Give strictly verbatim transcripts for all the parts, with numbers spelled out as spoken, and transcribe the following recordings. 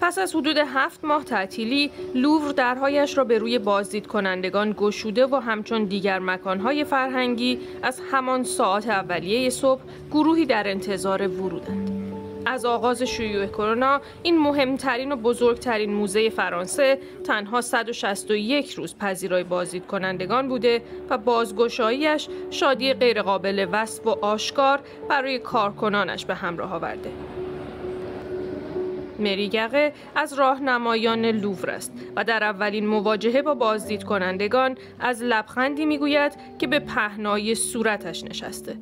پس از حدود هفت ماه تعطیلی، لوور درهایش را به روی بازدید کنندگان گشوده و همچون دیگر مکانهای فرهنگی از همان ساعات اولیه صبح گروهی در انتظار ورودند. از آغاز شیوع کرونا، این مهمترین و بزرگترین موزه فرانسه تنها صد و شصت و یک روز پذیرای بازدید کنندگان بوده و بازگشاییش شادی غیرقابل وصف و آشکار برای کارکنانش به همراه آورده. مری گقه از راهنمایان لوور است و در اولین مواجهه با بازدید کنندگان از لبخندی میگوید که به پهنای صورتش نشسته.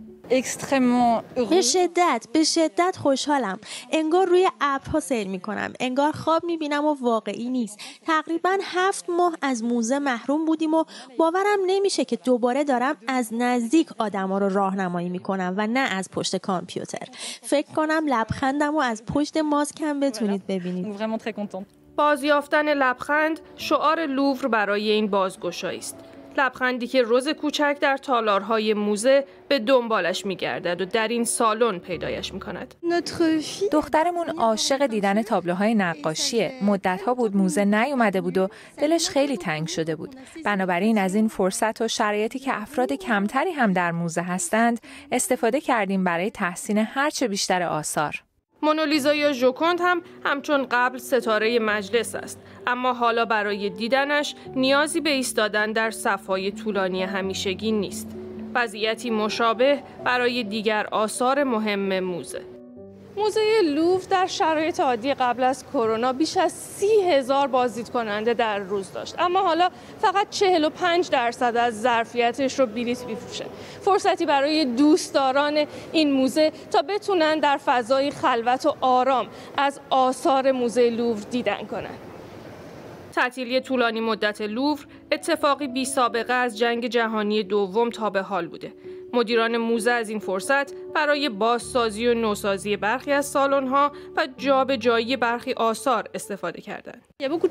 به شدت به شدت خوشحالم. انگار روی ابرها سیر میکنم. انگار خواب میبینم و واقعی نیست. تقریبا هفت ماه از موزه محروم بودیم و باورم نمیشه که دوباره دارم از نزدیک آدما رو راهنمایی میکنم و نه از پشت کامپیوتر. فکر کنم لبخندم رو از پشت ماسکم بتونید ببینید. بازیافتن لبخند شعار لوور برای این بازگشایی است. لبخندی که روز کوچک در تالارهای موزه به دنبالش می‌گردد و در این سالن پیدایش می‌کند. دخترمون عاشق دیدن تابلوهای نقاشیه. مدت‌ها بود موزه نیومده بود و دلش خیلی تنگ شده بود. بنابراین از این فرصت و شرایطی که افراد کمتری هم در موزه هستند، استفاده کردیم برای تحسین هرچه بیشتر آثار. مونالیزا یا ژوکند هم همچون قبل ستاره مجلس است، اما حالا برای دیدنش نیازی به ایستادن در صف‌های طولانی همیشگی نیست. وضعیتی مشابه برای دیگر آثار مهم موزه. موزه لوور در شرایط عادی قبل از کرونا بیش از سی هزار بازدید کننده در روز داشت، اما حالا فقط چهل و پنج درصد از ظرفیتش رو بلیت می‌فروشه. فرصتی برای دوستداران این موزه تا بتونن در فضای خلوت و آرام از آثار موزه لوور دیدن کنن. تعطیلی طولانی مدت لوور اتفاقی بی سابقه از جنگ جهانی دوم تا به حال بوده. مدیران موزه از این فرصت برای بازسازی و نوسازی برخی از سالن‌ها و جابجایی برخی آثار استفاده کردند.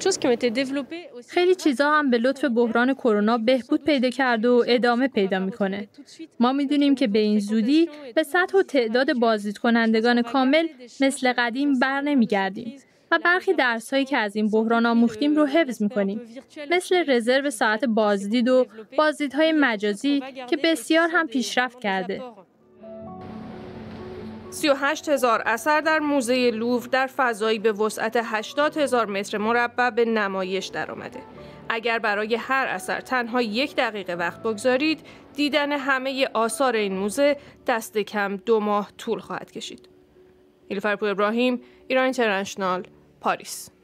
خیلی چیزا هم به لطف بحران کرونا بهبود پیدا کرده و ادامه پیدا میکنه. ما میدونیم که به این زودی به سطح و تعداد بازدید کنندگان کامل مثل قدیم بر نمیگردیم و برخی درس‌هایی که از این بحران آموختیم رو حفظ می‌کنیم، مثل رزرو ساعت بازدید و بازدیدهای مجازی که بسیار هم پیشرفت کرده. سی و هشت هزار اثر در موزه لوور در فضایی به وسعت هشتاد هزار متر مربع به نمایش درآمده. اگر برای هر اثر تنها یک دقیقه وقت بگذارید، دیدن همه آثار این موزه دست کم دو ماه طول خواهد کشید. نیلوفر پور ابراهیم، ایران اینترنشنال، پاریس.